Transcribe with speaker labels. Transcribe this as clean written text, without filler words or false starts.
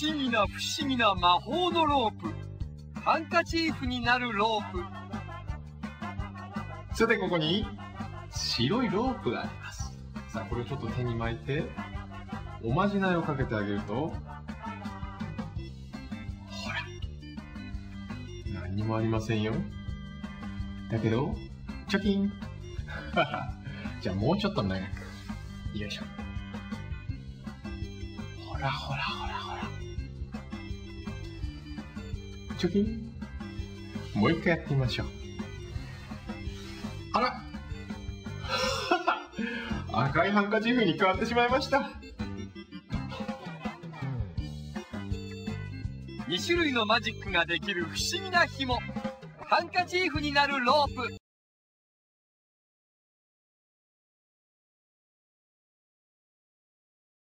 Speaker 1: 思議な不思議な魔法のロープ。ハンカチーフになるロープ。
Speaker 2: さて、ここに白いロープがあります。さあ、これをちょっと手に巻いて、おまじないをかけてあげると、ほら、何にもありませんよ。だけど、チョキンじゃあもうちょっと長く。よいしょ。ほらほらほらほら。チョキン。もう一回やってみましょう。あら赤いハンカチーフに変わってしまいました。
Speaker 1: 2種類のマジックができる不思議な紐。ハンカチーフになるロープ。